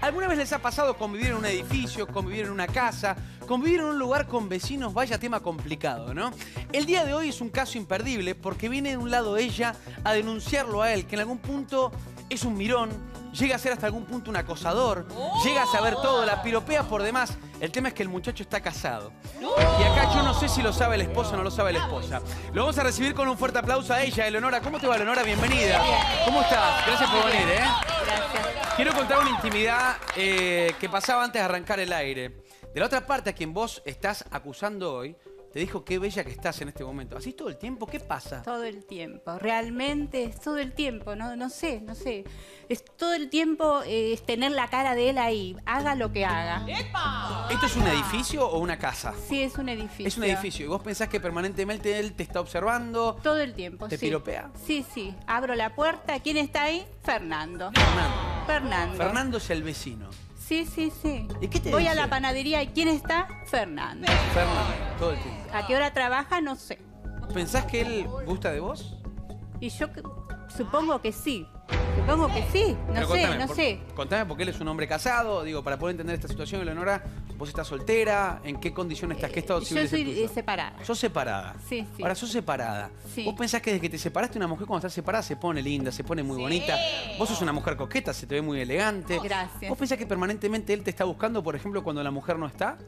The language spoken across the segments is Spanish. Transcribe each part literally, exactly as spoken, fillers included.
¿Alguna vez les ha pasado convivir en un edificio, convivir en una casa, convivir en un lugar con vecinos? Vaya tema complicado, ¿no? El día de hoy es un caso imperdible porque viene de un lado ella a denunciarlo a él, que en algún punto es un mirón, llega a ser hasta algún punto un acosador, oh. llega a saber todo, la piropea por demás. El tema es que el muchacho está casado. No. Y acá yo no sé si lo sabe la esposa o no lo sabe la esposa. Lo vamos a recibir con un fuerte aplauso a ella, Eleonora. ¿Cómo te va, Eleonora? Bienvenida. ¿Cómo estás? Gracias por venir, ¿eh? Gracias. Quiero contar una intimidad eh, que pasaba antes de arrancar el aire. De la otra parte, a quien vos estás acusando hoy, te dijo qué bella que estás en este momento. ¿Así todo el tiempo? ¿Qué pasa? Todo el tiempo. Realmente es todo el tiempo. No, no sé, no sé. Es todo el tiempo eh, es tener la cara de él ahí. Haga lo que haga. ¡Epa! ¿Esto es un edificio o una casa? Sí, es un edificio. Es un edificio. ¿Y vos pensás que permanentemente él te está observando? Todo el tiempo, ¿Te sí. piropea? Sí, sí. Abro la puerta. ¿Quién está ahí? Fernando. Fernando. Fernando. Fernando es el vecino. Sí, sí, sí. ¿Y qué te Voy dice? a la panadería y ¿quién está? Fernando. Fernando, todo el tiempo. ¿A qué hora trabaja? No sé. ¿Pensás que él gusta de vos? Y yo supongo que sí. Supongo que sí. No Pero sé, contame, no por, sé. Contame, porque él es un hombre casado. Digo, para poder entender esta situación, Eleonora, vos estás soltera. ¿En qué condiciones estás? ¿Qué estado civil Yo es el soy tuyo? eh, separada. ¿Sos separada? Sí, sí. Ahora, sos separada. Sí. ¿Vos pensás que desde que te separaste una mujer cuando está separada se pone linda, se pone muy sí. bonita? Vos sos una mujer coqueta, se te ve muy elegante. Gracias. ¿Vos pensás que permanentemente él te está buscando, por ejemplo, cuando la mujer no está?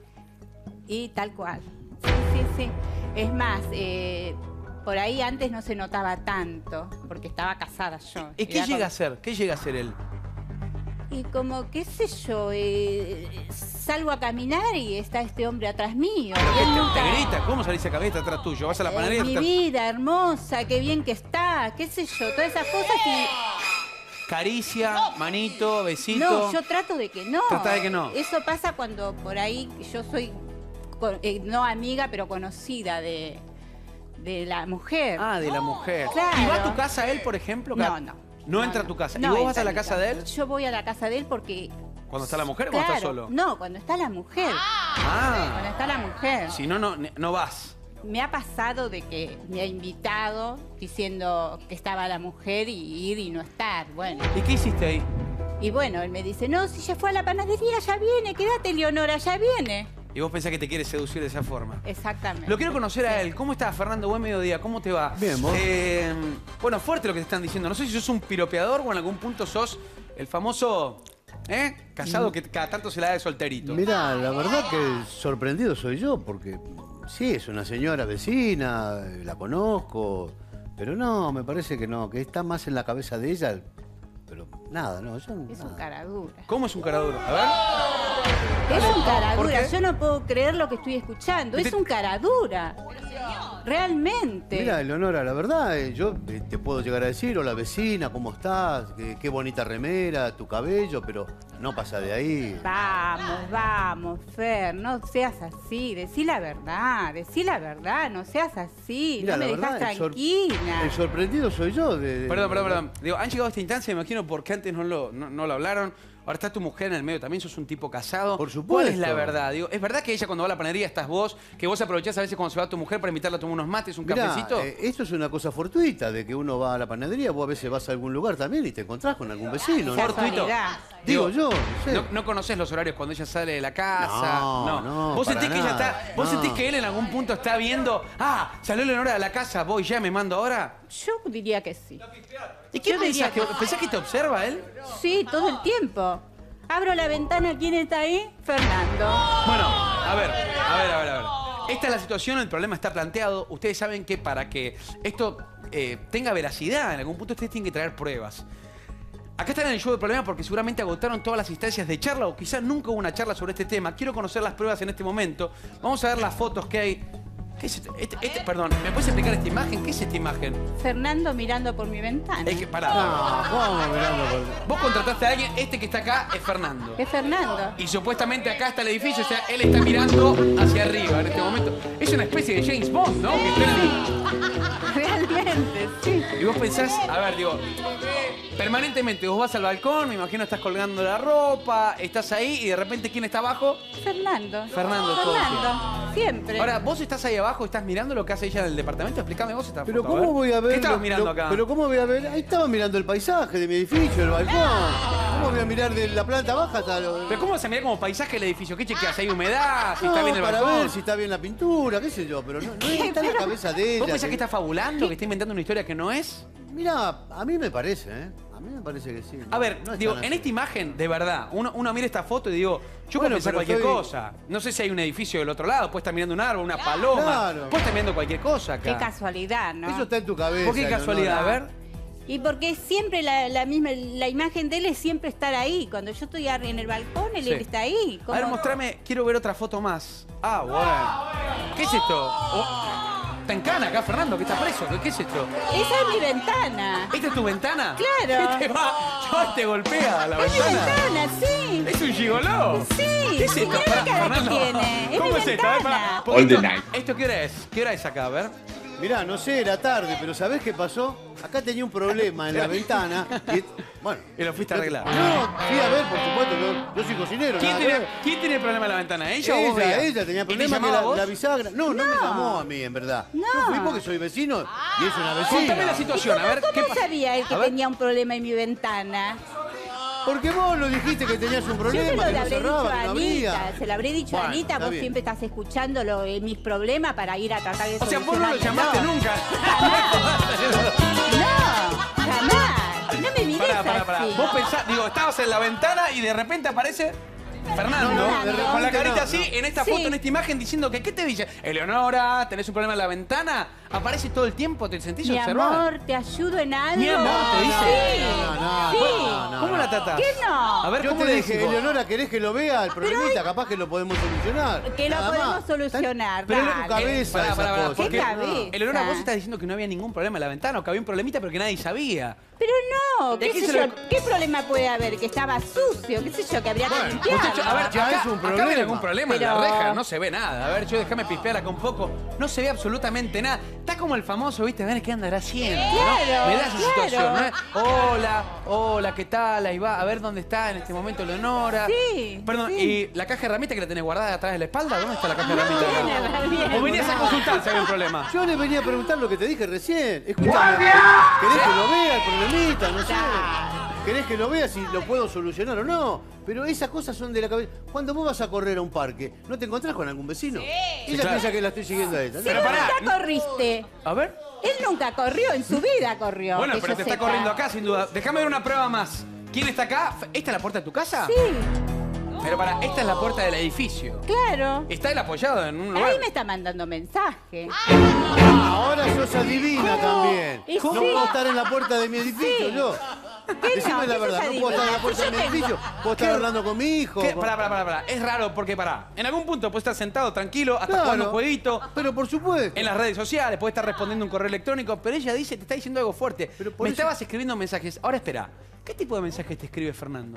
Y tal cual. Sí, sí, sí. Es más, eh, por ahí antes no se notaba tanto, porque estaba casada yo. ¿Y qué Era llega como... a ser? ¿Qué llega a ser él? Y como, qué sé yo, eh, salgo a caminar y está este hombre atrás mío. ¿Pero Y él qué nunca- te grita? ¿Cómo salís a cabeza atrás tuyo? ¿Vas a la panadería? Eh, mi Estás- vida hermosa, qué bien que está, qué sé yo, todas esas cosas y... Caricia, manito, besito. No, yo trato de que no. Tratá de que no. Eso pasa cuando por ahí yo soy, con- eh, no amiga, pero conocida de, de la mujer. Ah, de la mujer. Claro. ¿Y va a tu casa él, por ejemplo? No, no. ¿No entra a tu casa? ¿Y No vos vas entra a la mi casa de él? Yo voy a la casa de él porque... ¿Cuando está la mujer o cuando Claro, está solo? No, cuando está la mujer. Ah. Cuando está la mujer. Si no, no, no vas. Me ha pasado de que me ha invitado diciendo que estaba la mujer y ir y no estar. Bueno. ¿Y qué hiciste ahí? Y bueno, él me dice, no, si ya fue a la panadería, ya viene, quédate, Leonora, ya viene. Y vos pensás que te quiere seducir de esa forma. Exactamente. Lo quiero conocer a él. ¿Cómo estás, Fernando? Buen mediodía. ¿Cómo te va? Bien, vos. Eh, bueno, fuerte lo que te están diciendo. No sé si sos un piropeador o en algún punto sos el famoso... ¿Eh? Casado que cada tanto se la da de solterito. Mirá, la verdad que sorprendido soy yo, porque sí, es una señora vecina, la conozco, pero no, me parece que no, que está más en la cabeza de ella, pero nada, no, yo Es nada. un cara dura. ¿Cómo es un cara duro? A ver. Es un cara ¿Por dura. qué? Yo no puedo creer lo que estoy escuchando. Es un cara dura. Realmente. Mira, Eleonora, la verdad, eh, yo eh, te puedo llegar a decir, hola vecina, ¿cómo estás? Qué, qué bonita remera, tu cabello, pero no pasa de ahí. Vamos, vamos, Fer, no seas así. Decí la verdad, decí la verdad, no seas así. Mira, no me la dejas verdad, el sor- tranquila. El sorprendido soy yo. De, de- Perdón, perdón, perdón. Digo, han llegado a esta instancia, me imagino, porque antes no lo, no, no lo hablaron. Ahora está tu mujer en el medio también, sos un tipo casado. Por supuesto. ¿Cuál es la verdad? Digo, ¿es verdad que ella cuando va a la panadería estás vos? ¿Que vos aprovechás a veces cuando se va tu mujer para invitarla a tomar unos mates, un Mirá, cafecito? eh, esto es una cosa fortuita, de que uno va a la panadería, vos a veces vas a algún lugar también y te encontrás con algún vecino, ¿no? Fortuito. Casualidad. Digo yo, no sé. No, no conocés los horarios cuando ella sale de la casa. No, no, ¿Vos para sentís que ella nada. está. ¿Vos No. sentís que él en algún punto está viendo? Ah, salió Leonora de la casa, voy ya, me mando ahora. Yo diría que sí. ¿Y qué Yo pensás? diría Que, que- ¿Pensás que te observa él? Sí, todo el tiempo. Abro la ventana, ¿quién está ahí? Fernando. Bueno, a ver, a ver, a ver, a ver. Esta es la situación, el problema está planteado. Ustedes saben que para que esto eh, tenga veracidad, en algún punto ustedes tienen que traer pruebas. Acá están en el show de problema porque seguramente agotaron todas las instancias de charla o quizás nunca hubo una charla sobre este tema. Quiero conocer las pruebas en este momento. Vamos a ver las fotos que hay. ¿Qué es este? Este- este- perdón, ¿me puedes explicar esta imagen? ¿Qué es esta imagen? Fernando mirando por mi ventana. Es que, pará. No, ¿cómo mirando por- Vos contrataste a alguien, este que está acá es Fernando. Es Fernando. Y supuestamente acá está el edificio, o sea, él está mirando hacia arriba en este momento. Es una especie de James Bond, ¿no? Que está en el- Realmente, sí. Y vos pensás, a ver, digo, permanentemente vos vas al balcón, me imagino estás colgando la ropa, estás ahí y de repente ¿quién está abajo? Fernando. Fernando, todo el Fernando, siempre. Ahora, vos estás ahí abajo, estás mirando lo que hace ella en el departamento, explícame vos esta Pero foto, ¿cómo voy a ver? ¿Qué estabas lo- mirando lo- acá? Pero ¿cómo voy a ver? Ahí estaba mirando el paisaje de mi edificio, el balcón. ¿Cómo voy a mirar de la planta baja hasta lo... Pero ¿cómo vas a mirar como paisaje el edificio? ¿Qué chequeas? ¿Hay humedad? ¿Si No, está bien el para balcón? ver si está bien la pintura, qué sé yo, pero no, no está en la cabeza de ella. ¿Vos pensás que que- está fabulando, que está inventando una historia que no es? Mirá, a mí me parece, ¿eh? A mí me parece que sí. A ver, No es digo, tan en así. esta imagen, de verdad, uno, uno mira esta foto y digo, yo puedo Bueno, pensar pero cualquier estoy- cosa. No sé si hay un edificio del otro lado, puede estar mirando un árbol, una paloma, Claro. puede estar mirando cualquier cosa acá. Qué casualidad, ¿no? Eso está en tu cabeza. ¿Por qué Leonora. casualidad? A ver. Y porque siempre la, la misma, la imagen de él es siempre estar ahí. Cuando yo estoy arriba en el balcón, él Sí. está ahí. A ¿Cómo? ver, mostrame, quiero ver otra foto más. Ah, bueno. ¿Qué es esto? Oh, está en cana acá, Fernando, que está preso. ¿Qué es esto? Esa es mi ventana. ¿Esta es tu ventana? Claro. ¿Qué te va? Yo te golpea la Es mi ventana. ventana, sí. ¿Es un gigoló? Sí, ¿Qué es sí, esto? mira la Pará, cara que Fernando. tiene. Es ¿Cómo mi es esto? A ver, ventana. pará, porque All the esto- night. ¿Esto qué hora es? ¿Qué hora es acá? A ver. Mirá, no sé, era tarde, pero ¿sabés qué pasó? Acá tenía un problema en la ventana. Y, bueno. Y lo fuiste a arreglar. No, fui a ver, por supuesto, yo, yo soy cocinero. ¿Quién nada que tiene, ver. ¿Quién tiene el problema en la ventana? ¿Ella, o vos? Ella, veías? ella tenía ¿Y te problema que llamaba la, vos? la bisagra. No, no, me llamó a mí, en verdad. No. Yo fui porque soy vecino y es una vecina. Contame la situación, a ver. ¿Cómo ¿qué pasa? sabía él que A ver. tenía un problema en mi ventana? Porque vos lo dijiste que tenías un Yo se problema, lo que le no habré dicho cerraba, a que no Anita, abría. se lo habré dicho Bueno, a Anita, está vos bien. siempre estás escuchando lo, eh, mis problemas para ir a tratar de O sea, vos no lo solucionármelo. llamaste nunca. No, jamás. No me mires Pará, pará, pará. así. Vos pensás, digo, estabas en la ventana y de repente aparece Fernando, No, no, de con la repente carita no, así, no. en esta Sí. foto, en esta imagen, diciendo que, ¿qué te dice? Eleonora, ¿tenés un problema en la ventana? ¿Aparece todo el tiempo? ¿Te sentís Mi observada? amor, ¿te ayudo en algo? Mi amor, te dice. Sí, No, no, sí. no, no, ¿Cómo la tratás? ¿Qué no? A ver, Yo ¿cómo te le dije, decís vos? Eleonora, ¿querés que lo vea el problemita? Capaz que lo podemos solucionar. Que lo Nada podemos más. solucionar, Pero en tu dale. cabeza Pará, esa pará, pará, cosa. porque- ¿Qué cabeza? Eleonora, vos estás diciendo que no había ningún problema en la ventana o que había un problemita pero que nadie sabía. Pero no, ¿De qué qué sé se yo, lo- ¿qué problema puede haber? Que estaba sucio, qué sé yo, que habría Bueno, que limpiarlo. Muchachos, a ver, Ya acá, es un acá hay problema. algún problema en Pero- la reja, no se ve nada. A ver, yo déjame pispear acá un poco. No se ve absolutamente nada. Está como el famoso, ¿viste? A ver qué andará haciendo. ¿no? Claro, Me da esa claro. situación, ¿no? es? Hola, hola, ¿qué tal? Ahí va, a ver dónde está en este momento Leonora. Sí, Perdón, sí. ¿y la caja de herramientas que la tenés guardada atrás de la espalda? ¿Dónde está la caja de herramientas? tiene herramientas. ¿O venías a consultar si había un problema? Yo le venía a preguntar lo que te dije recién. Escúchame. ¿Querés que lo vea el problemita? No sé. ¿Querés que lo vea si lo puedo solucionar o no? Pero esas cosas son de la cabeza. Cuando vos vas a correr a un parque, ¿no te encontrás con algún vecino? Ella Sí, claro. piensa que la estoy siguiendo a ella. Sí, Pero pará. nunca corriste. A ver. Él nunca corrió, en su vida corrió. Bueno, que pero yo te está sepa. corriendo acá, sin duda. Déjame ver una prueba más. ¿Quién está acá? ¿Esta es la puerta de tu casa? Sí, Pero para, esta es la puerta del edificio. claro. Está él apoyado en un lugar. Ahí me está mandando mensaje. Ah, ahora sos adivina también. Y No sí. puedo estar en la puerta de mi edificio, Sí. yo. ¿Qué Decime no? la ¿Qué verdad, sos no puedo estar en la adivina? puerta de mi Yo tengo- edificio. Puedo estar ¿Qué? hablando con mi hijo. ¿Qué? con- Pará, pará, pará, pará. Es raro porque, pará, en algún punto puedes estar sentado tranquilo, hasta Claro. jugando un jueguito, Pero por supuesto. en las redes sociales, puedes estar respondiendo un correo electrónico, pero ella dice, te está diciendo algo fuerte. Pero por Me eso- estabas escribiendo mensajes. Ahora espera, ¿qué tipo de mensajes te escribe Fernando?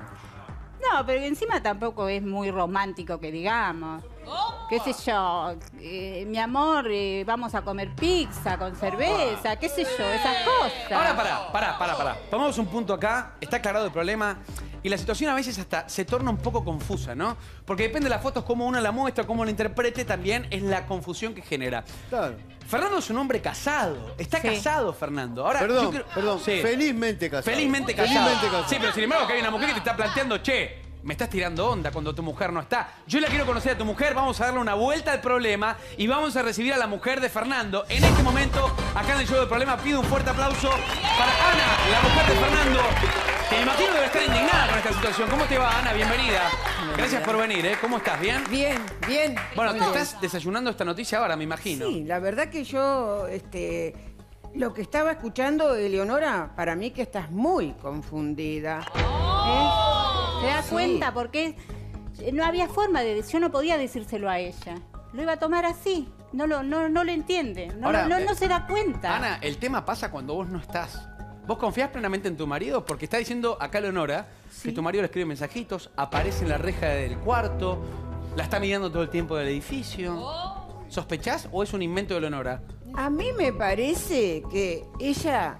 No, pero encima tampoco es muy romántico que digamos. ¿Qué sé yo? Eh, mi amor, eh, vamos a comer pizza con cerveza, qué sé yo, esas cosas. Ahora pará, pará, pará, pará. Tomamos un punto acá, está aclarado el problema y la situación a veces hasta se torna un poco confusa, ¿no? Porque depende de las fotos, cómo uno la muestra, cómo la interprete, también es la confusión que genera. Claro. Fernando es un hombre casado, está Sí. casado Fernando. Ahora, Perdón, yo creo- perdón. Sí. Felizmente casado. Felizmente casado. Felizmente casado. Sí, pero sin embargo que hay una mujer que te está planteando, che, me estás tirando onda cuando tu mujer no está. Yo la quiero conocer a tu mujer, vamos a darle una vuelta al problema y vamos a recibir a la mujer de Fernando. En este momento, acá en el show del problema, pido un fuerte aplauso para Ana, la mujer de Fernando. Que me imagino debe estar indignada con esta situación. ¿Cómo te va, Ana? Bienvenida. Gracias por venir, ¿eh? ¿Cómo estás? ¿Bien? Bien, bien. Bueno, Muy te bien. estás desayunando esta noticia ahora, me imagino. Sí, la verdad que yo, este, lo que estaba escuchando, Eleonora, para mí que estás muy confundida. ¿Eh? ¿Se da Sí. cuenta? Porque no había forma de... Yo no podía decírselo a ella. Lo iba a tomar así. No lo, no, no lo entiende. No, Ahora, no, eh, no se da cuenta. Ana, el tema pasa cuando vos no estás. ¿Vos confías plenamente en tu marido? Porque está diciendo acá Leonora que tu marido le escribe mensajitos, aparece en la reja del cuarto, la está mirando todo el tiempo del edificio. ¿Sospechás o es un invento de Leonora? A mí me parece que ella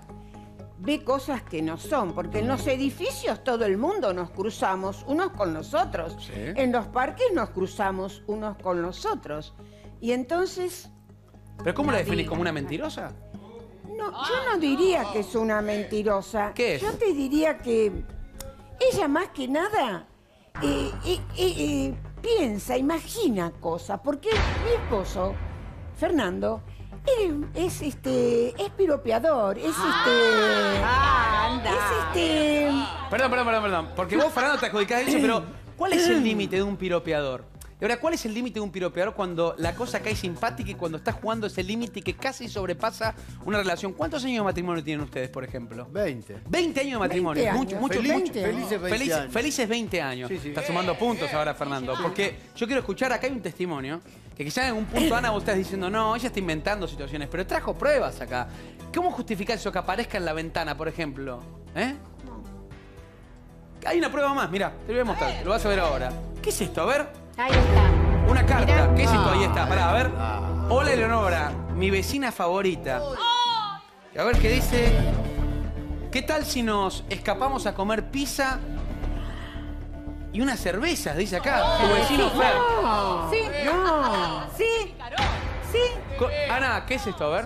ve cosas que no son, porque en los edificios todo el mundo nos cruzamos unos con los otros. Sí. En los parques nos cruzamos unos con los otros. Y entonces, ¿Pero cómo la No definís? digas. ¿Como una mentirosa? no, yo no diría que es una mentirosa. ¿Qué es? Yo te diría que ella más que nada eh, eh, eh, eh, piensa, imagina cosas, porque mi esposo, Fernando, él es este, es piropeador, es este, Ah, anda. es este, Perdón, perdón, perdón, perdón. Porque vos, Fernando, te adjudicás eso, pero ¿cuál es el límite de un piropeador? Y ahora, ¿cuál es el límite de un piropeador cuando la cosa cae simpática y cuando estás jugando ese límite que casi sobrepasa una relación? ¿Cuántos años de matrimonio tienen ustedes, por ejemplo? veinte. veinte años de matrimonio. veinte Mucho, años. mucho, Feliz- mucho. felices veinte Felices, años. felices veinte años. Sí, sí. Estás sumando puntos ahora, Fernando. Porque yo quiero escuchar, acá hay un testimonio, que quizás en algún punto, Ana, vos estás diciendo, no, ella está inventando situaciones, pero trajo pruebas acá. ¿Cómo justificar eso que aparezca en la ventana, por ejemplo? ¿Eh? Hay una prueba más, mira, te lo voy a mostrar, lo vas a ver ahora. ¿Qué es esto? A ver. Ahí está. Una carta. Mirá. ¿Qué es esto? Ahí está. Pará, a ver. Ah. Hola, Eleonora, mi vecina favorita. A ver qué dice. ¿Qué tal si nos escapamos a comer pizza y unas cervezas? Dice acá. Tu vecino Fer. no, Sí. no. Sí. Sí. Co- Ana, ¿qué es esto? A ver.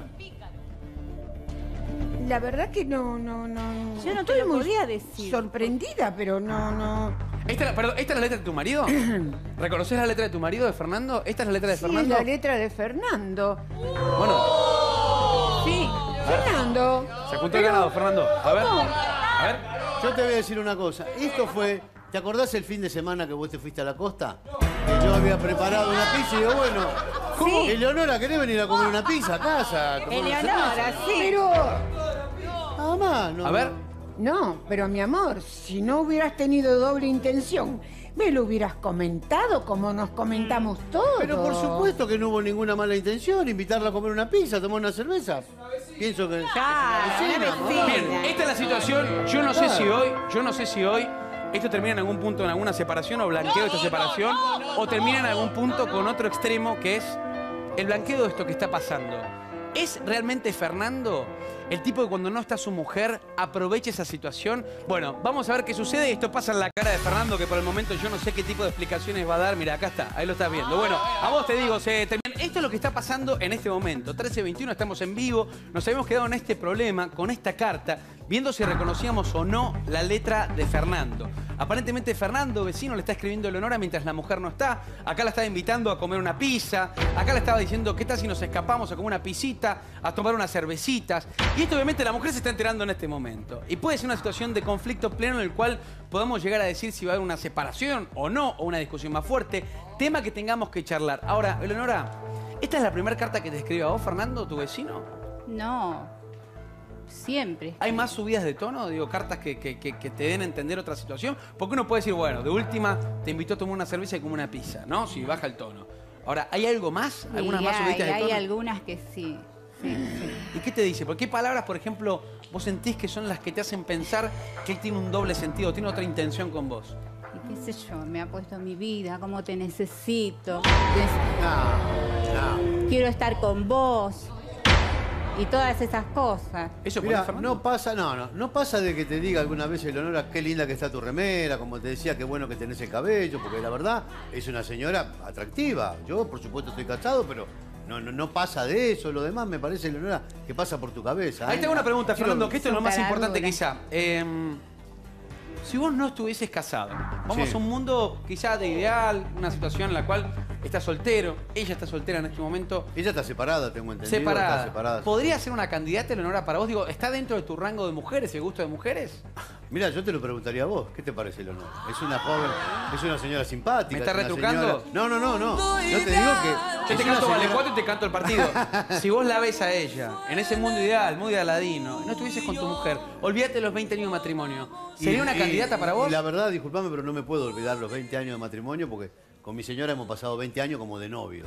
La verdad que no, no, no. Yo no te Estoy lo muy podía decir. sorprendida, pero no, no. ¿Esta, es la- perdón, ¿Esta es la letra de tu marido? ¿Reconoces la letra de tu marido, de Fernando? ¿Esta es la letra de Sí, Fernando? la letra de Fernando. Bueno, Sí, Fernando. se juntó el ganado, Fernando. A ver. A ver. Yo te voy a decir una cosa. Esto fue... ¿Te acordás el fin de semana que vos te fuiste a la costa? Que yo había preparado una pizza y digo, bueno... Sí. Eleonora, ¿querés venir a comer una pizza a casa? A tomar una Eleonora, cerveza? sí. Pero, Nada más, no. A ver. no, pero mi amor, si no hubieras tenido doble intención, me lo hubieras comentado como nos comentamos todos. Pero por supuesto que no hubo ninguna mala intención, invitarla a comer una pizza, a tomar una cerveza. Pienso que... Claro, Sí, una ¿no? vecina. Bien, esta es la situación. Yo no sé si hoy, yo no sé si hoy esto termina en algún punto en alguna separación o blanqueo de esta separación, o termina en algún punto con otro extremo que es el blanqueo de esto que está pasando. ¿Es realmente Fernando el tipo que cuando no está su mujer aprovecha esa situación? Bueno, vamos a ver qué sucede. Esto pasa en la cara de Fernando, que por el momento yo no sé qué tipo de explicaciones va a dar. Mira, acá está, ahí lo estás viendo. Bueno, a vos te digo, se termina. Esto es lo que está pasando en este momento. trece veintiuno, estamos en vivo. Nos habíamos quedado en este problema, con esta carta, viendo si reconocíamos o no la letra de Fernando. Aparentemente Fernando, vecino, le está escribiendo a Eleonora mientras la mujer no está. Acá la estaba invitando a comer una pizza. Acá le estaba diciendo, ¿qué tal si nos escapamos a comer una pisita, a tomar unas cervecitas? Y esto obviamente la mujer se está enterando en este momento. Y puede ser una situación de conflicto pleno en el cual podamos llegar a decir si va a haber una separación o no, o una discusión más fuerte. Tema que tengamos que charlar. Ahora, Eleonora, ¿esta es la primera carta que te escribe a vos, Fernando, tu vecino? No. Siempre. ¿Hay más subidas de tono? Digo, cartas que, que, que, que te den a entender otra situación. Porque uno puede decir, bueno, de última te invitó a tomar una cerveza y como una pizza, ¿no? Si baja el tono. Ahora, ¿hay algo más? ¿Algunas Y más hay, subidas de hay tono? algunas que sí. Sí, sí. ¿Y qué te dice? ¿Por qué palabras, por ejemplo, vos sentís que son las que te hacen pensar que él tiene un doble sentido, tiene otra intención con vos? Y qué sé yo, me ha puesto mi vida, cómo te necesito. No, no. Quiero estar con vos. Y todas esas cosas. ¿Eso pone Mira, Fernando? no pasa, no, no, no pasa de que te diga alguna vez, Eleonora, qué linda que está tu remera, como te decía, qué bueno que tenés el cabello, porque la verdad es una señora atractiva. Yo, por supuesto, estoy casado, pero no, no, no pasa de eso. Lo demás me parece, Eleonora, que pasa por tu cabeza. Ahí ¿eh? tengo una pregunta, Quiero- Fernando, que esto es lo Son más caras importante duras. quizá. Eh, si vos no estuvieses casado, vamos Sí. a un mundo quizá de ideal, una situación en la cual estás soltero, ella está soltera en este momento, Ella está separada, tengo entendido. separada. Está separada. ¿Podría ser una candidata, Eleonora, para vos? Digo, ¿está dentro de tu rango de mujeres, el gusto de mujeres? Mira, yo te lo preguntaría a vos. ¿Qué te parece, Eleonora? Es una joven, es una señora simpática. ¿Me está es una retrucando? señora- No, no, no, no. Yo te digo que... Yo es te una canto Vale señora- Cuatro y te canto el partido. Si vos la ves a ella, en ese mundo ideal, muy aladino, no estuvieses con tu mujer, olvídate de los veinte años de matrimonio, ¿sería Y- una y- candidata para vos? Y la verdad, disculpame, pero no me puedo olvidar los veinte años de matrimonio porque con mi señora hemos pasado veinte años como de novio.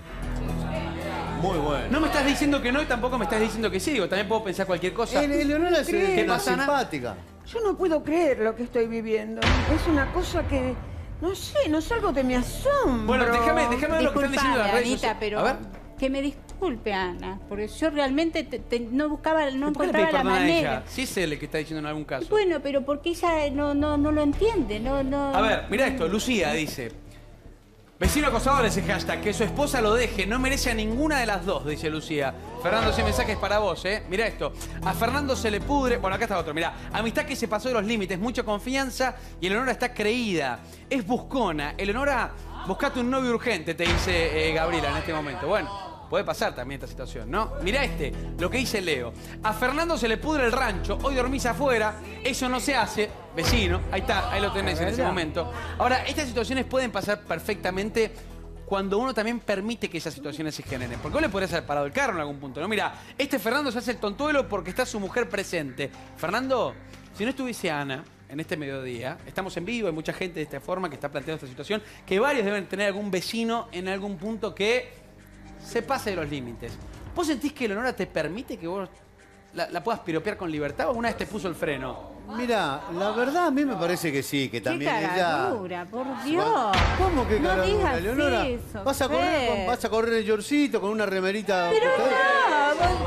Muy bueno. No me estás diciendo que no y tampoco me estás diciendo que sí. Digo, también puedo pensar cualquier cosa. Eh, Eleonora es ¿Crees? es ¿Qué más pasa, Ana? simpática. Yo no puedo creer lo que estoy viviendo. Es una cosa que, no sé, no es algo que me asombra. Bueno, déjame, déjame ver lo que están diciendo Disculpame, las redes Anita, sociales. pero A ver. que me disculpe, Ana, porque yo realmente te- te- no buscaba, no ¿Por qué le pedís encontraba la perdón a manera. ella? Si es él el que está diciendo en algún caso. Bueno, pero porque ella no, no, no lo entiende, no, no. A ver, mira esto. Lucía dice. Vecino acosador ese hashtag, que su esposa lo deje, no merece a ninguna de las dos, dice Lucía. Fernando, ese mensaje es para vos, ¿eh? Mirá esto. A Fernando se le pudre... Bueno, acá está otro, mirá. Amistad que se pasó de los límites, mucha confianza y Eleonora está creída. Es buscona. Eleonora, buscate un novio urgente, te dice eh, Gabriela en este momento. Bueno, puede pasar también esta situación, ¿no? Mirá este, lo que dice Leo. A Fernando se le pudre el rancho, hoy dormís afuera, eso no se hace. Vecino, ahí está, ahí lo tenés en ese momento. Ahora, estas situaciones pueden pasar perfectamente cuando uno también permite que esas situaciones se generen. Porque vos le podrías haber parado el carro en algún punto, ¿no? Mira, este Fernando se hace el tontuelo porque está su mujer presente. Fernando, si no estuviese Ana en este mediodía, estamos en vivo, hay mucha gente de esta forma que está planteando esta situación, que varios deben tener algún vecino en algún punto que se pase de los límites. ¿Vos sentís que Eleonora te permite que vos la, la puedas piropear con libertad o alguna vez te puso el freno? Mira, la verdad a mí me parece que sí, que también Qué ella... caradura, por Dios. ¿Cómo que No caradura, digas Eleonora? eso, ¿Vas a correr, Fer. con- vas a correr en yorcito con una remerita? Pero no, vos-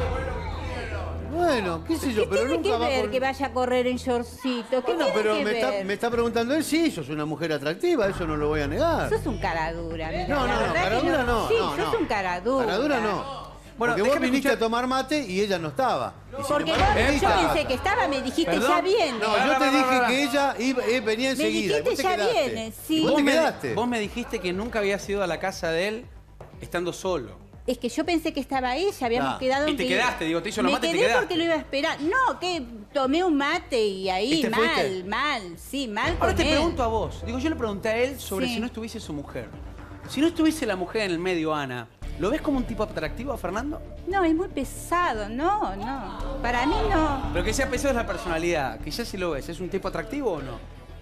Bueno, qué sé yo, ¿qué pero tiene nunca que va ver con... que vaya a correr en shortcito? ¿Qué Bueno, tiene pero que me ver? está, me está preguntando él, sí, sos una mujer atractiva, eso no lo voy a negar. Sos un caradura, mira. No, la no, no, verdad que caradura no. Sí, no, sos no. un caradura. Caradura no. Bueno, Porque vos déjame viniste escuchar- a tomar mate y ella no estaba. Y sin Porque embargo, vos, yo viniste a- pensé que estaba, me dijiste, ¿Perdón? ya viene. No, yo te Pará, pará, dije pará. que ella iba- eh, venía enseguida. y vos dijiste, te ya quedaste. viene, sí. Y vos Vos te me, quedaste. vos me dijiste que nunca habías ido a la casa de él estando solo. Es que yo pensé que estaba ella, habíamos Ah. quedado en Y te que- quedaste, digo, te hizo los Me mates y te quedé quedaste. porque lo iba a esperar. No, que tomé un mate y ahí ¿Y te mal, fuiste? mal, sí, mal Ahora con te él. pregunto a vos. Digo, yo le pregunté a él sobre Sí. si no estuviese su mujer. Si no estuviese la mujer en el medio, Ana, ¿lo ves como un tipo atractivo a Fernando? No, es muy pesado, no, no. Para mí no. Pero que sea pesado es la personalidad. Quizás si lo ves, ¿es un tipo atractivo o no?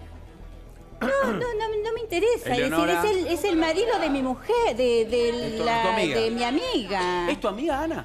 No, no, no, no me interesa. Es decir, Eleonora. es el, es el marido de mi mujer, de, de, De tu- la- tu amiga. de mi amiga. ¿Es tu amiga, Ana?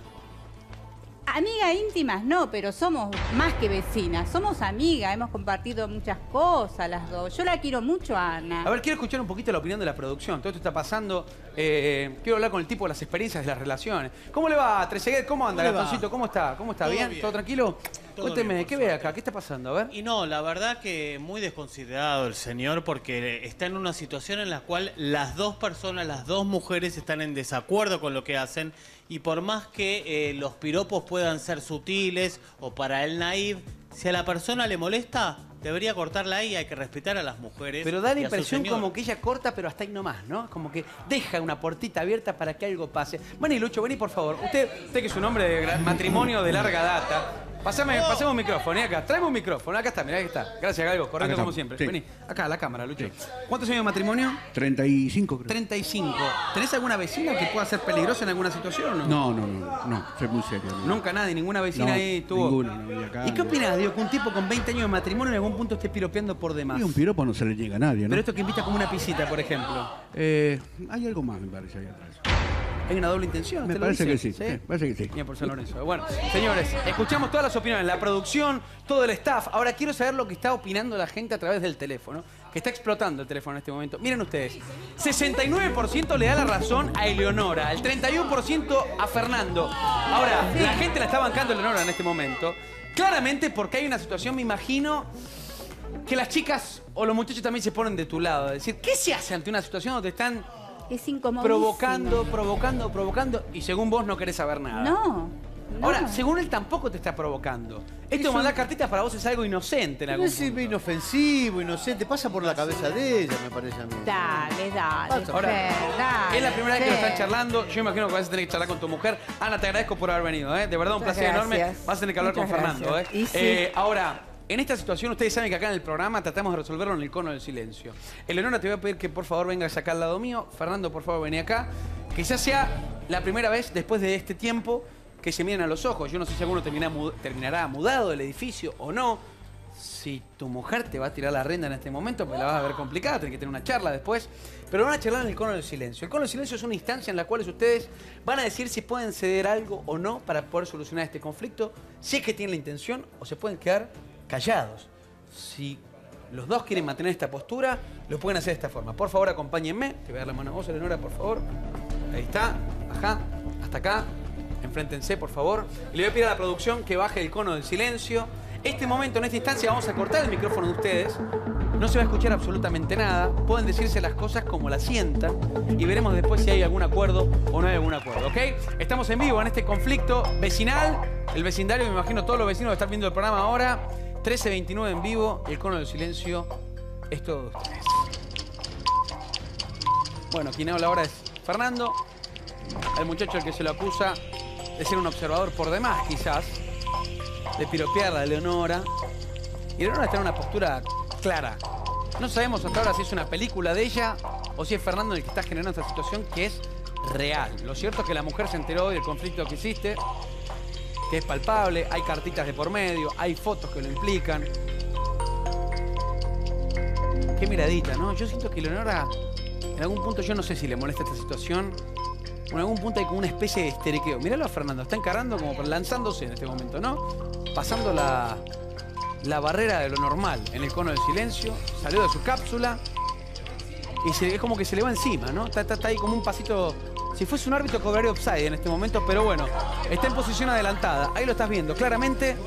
Amigas íntimas no, pero somos más que vecinas. Somos amigas, hemos compartido muchas cosas las dos. Yo la quiero mucho a Ana. A ver, quiero escuchar un poquito la opinión de la producción. Todo esto está pasando. Eh, quiero hablar con el tipo de las experiencias de las relaciones. ¿Cómo le va, Trezeguet? ¿Cómo anda, ¿Cómo le va? Gastoncito? ¿Cómo está? ¿Cómo está? Todo ¿Bien? bien. ¿Todo tranquilo? Todo Cuénteme, bien, por ¿qué ve acá? ¿Qué está pasando? A ver. Y no, la verdad que muy desconsiderado el señor porque está en una situación en la cual las dos personas, las dos mujeres están en desacuerdo con lo que hacen y por más que eh, los piropos puedan ser sutiles o para él naif, si a la persona le molesta, debería cortarla ahí, hay que respetar a las mujeres. Pero da la y a su impresión señor. como que ella corta, pero hasta ahí nomás, ¿no? Como que deja una puertita abierta para que algo pase. Vení, Lucho, vení, por favor. Usted, usted que es un hombre de gran- matrimonio de larga data. Pasame, pasame un micrófono, y acá. Tráeme un micrófono. Acá está, mirá, ahí está. Gracias, Galgo. Correcto Acá como estamos, siempre. sí. Vení, acá, a la cámara, Lucho. ¿Cuántos años de matrimonio? treinta y cinco creo. treinta y cinco. ¿Tenés alguna vecina que pueda ser peligrosa en alguna situación o no? No, no, no, no, soy muy serio. no. Nunca nadie, ninguna vecina No, ahí tuvo. ninguna, no, y acá ¿Y qué no. opinás, digo, que un tipo con veinte años de matrimonio en algún punto esté piropeando por demás? Y un piropo no se le llega a nadie, ¿no? Pero esto que invita como una pisita, por ejemplo. Eh, hay algo más, me parece, ahí atrás. Hay una doble intención. Me ¿usted lo parece dice? que sí, sí, parece que sí. Bien por San Lorenzo. Bueno, señores, escuchamos todas las opiniones, la producción, todo el staff. Ahora quiero saber lo que está opinando la gente a través del teléfono, que está explotando el teléfono en este momento. Miren ustedes, sesenta y nueve por ciento le da la razón a Eleonora, el treinta y uno por ciento a Fernando. Ahora, la gente la está bancando a Eleonora en este momento. Claramente porque hay una situación, me imagino, que las chicas o los muchachos también se ponen de tu lado. Es decir, ¿qué se hace ante una situación donde te están Es incomodísimo. provocando, provocando, provocando y según vos no querés saber nada? No, no. Ahora, según él tampoco te está provocando. Esto de Eso- mandar cartitas para vos es algo inocente en No algún es punto. inofensivo, inocente, pasa por la cabeza de ella, me parece a mí. Dale, dale, Ahora, Fer, dale, es la primera vez que lo Fer. están charlando. Yo imagino que vas a tener que charlar con tu mujer. Ana, te agradezco por haber venido, ¿eh? De verdad, un Muchas placer gracias. enorme. Vas a tener que hablar Muchas con Fernando, gracias. ¿eh? Y sí. Eh, ahora, en esta situación, ustedes saben que acá en el programa tratamos de resolverlo en el cono del silencio. Eleonora, te voy a pedir que por favor vengas acá al lado mío. Fernando, por favor, vení acá. Quizás sea la primera vez después de este tiempo que se miran a los ojos. Yo no sé si alguno termina mu- terminará mudado del edificio o no. Si tu mujer te va a tirar la renda en este momento, pues la vas a ver complicada, tenés que tener una charla después. Pero van a charlar en el cono del silencio. El cono del silencio es una instancia en la cual ustedes van a decir si pueden ceder algo o no para poder solucionar este conflicto, si es que tienen la intención, o se pueden quedar callados. Si los dos quieren mantener esta postura, lo pueden hacer de esta forma. Por favor, acompáñenme. Te voy a dar la mano a vos, Eleonora, por favor. Ahí está. Ajá. Hasta acá. Enfréntense, por favor. Y le voy a pedir a la producción que baje el cono del silencio. Este momento, en esta instancia, vamos a cortar el micrófono de ustedes. No se va a escuchar absolutamente nada. Pueden decirse las cosas como las sientan y veremos después si hay algún acuerdo o no hay algún acuerdo, ¿ok? Estamos en vivo en este conflicto vecinal. El vecindario, me imagino todos los vecinos que están viendo el programa ahora. trece veintinueve en vivo. El cono del silencio es todo de ustedes. Bueno, quien habla ahora es Fernando. El muchacho al que se lo acusa de ser un observador por demás, quizás. De piropearla a Leonora. Y Leonora está en una postura clara. No sabemos hasta ahora si es una película de ella o si es Fernando el que está generando esta situación que es real. Lo cierto es que la mujer se enteró del conflicto que hiciste, que es palpable, hay cartitas de por medio, hay fotos que lo implican. Qué miradita, ¿no? Yo siento que Leonora, en algún punto, yo no sé si le molesta esta situación, en algún punto hay como una especie de esteriqueo. Míralo a Fernando, está encarando como lanzándose en este momento, ¿no? Pasando la... la barrera de lo normal en el cono del silencio, salió de su cápsula y se, es como que se le va encima, ¿no? Está, está, está ahí como un pasito. Si fuese un árbitro cobraría offside en este momento, pero bueno, está en posición adelantada. Ahí lo estás viendo claramente.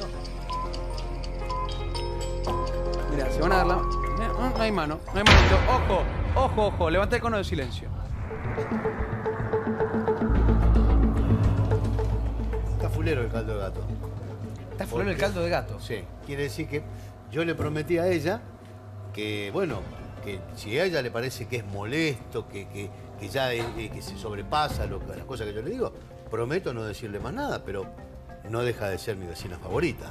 Mirá, se van a dar la... No, no hay mano, no hay manito. Ojo, ojo, ojo, levanta el cono del silencio. Está fulero el caldo de gato. Está fulero el caldo de gato. Sí, quiere decir que yo le prometí a ella que, bueno, que si a ella le parece que es molesto, que, que, que ya eh, que se sobrepasa lo, las cosas que yo le digo, prometo no decirle más nada, pero no deja de ser mi vecina favorita.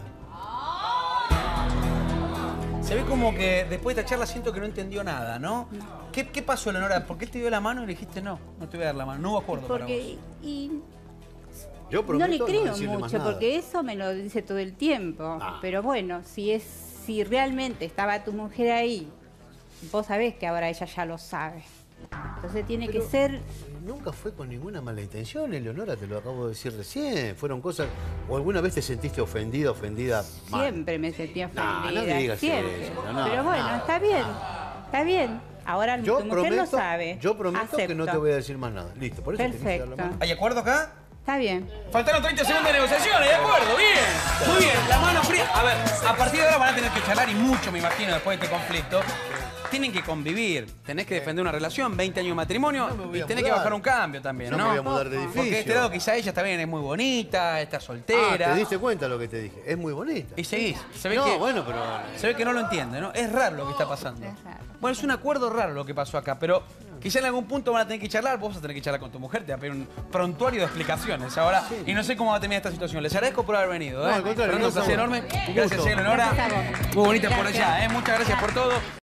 Se ve como que después de esta charla siento que no entendió nada, ¿no? ¿Qué, qué pasó, Leonora? ¿Por qué él te dio la mano y le dijiste no? No te voy a dar la mano. No hubo acuerdo para vos. Porque y Yo no prometo le creo decirle más mucho, nada. porque eso me lo dice todo el tiempo. Ah. Pero bueno, si es si realmente estaba tu mujer ahí, vos sabés que ahora ella ya lo sabe. Entonces tiene Pero que ser... Nunca fue con ninguna mala intención, Eleonora, te lo acabo de decir recién. Fueron cosas... ¿O alguna vez te sentiste ofendida, ofendida mal? Siempre me sentí ofendida. No, no me digas siempre. eso, no, Pero bueno, no. está bien. Está bien. Ahora Yo tu mujer prometo, lo sabe. yo prometo que no Acepto. te voy a decir más nada. Listo, por eso te quise dar la Perfecto. mano. ¿Hay acuerdo acá? Está bien. Faltaron treinta segundos de negociaciones, ¿de acuerdo? Bien, muy bien, la mano fría. A ver, a partir de ahora van a tener que charlar y mucho, me imagino, después de este conflicto. Tienen que convivir, tenés que defender una relación, veinte años de matrimonio, No me voy y a tenés que mudar. bajar un cambio también, No ¿no? me voy a mudar de edificio. Porque de este lado quizá ella también es muy bonita, está Ah, soltera. ¿te diste cuenta lo que te dije? Es muy bonita. Y seguís. Se ve No, que, bueno, pero... se ve que no lo entiende, ¿no? Es raro lo que está pasando. Es raro. Bueno, es un acuerdo raro lo que pasó acá, pero quizá en algún punto van a tener que charlar, vos vas a tener que charlar con tu mujer, te va a pedir un prontuario de explicaciones ahora, y no sé cómo va a terminar esta situación. Les agradezco por haber venido, ¿eh? No, al contrario, Fernando, un gracias a placer vos. enorme. Un Gracias, gusto. Eleonora. Gracias a vos. Muy bonita por Gracias. allá, ¿eh? Muchas gracias por todo.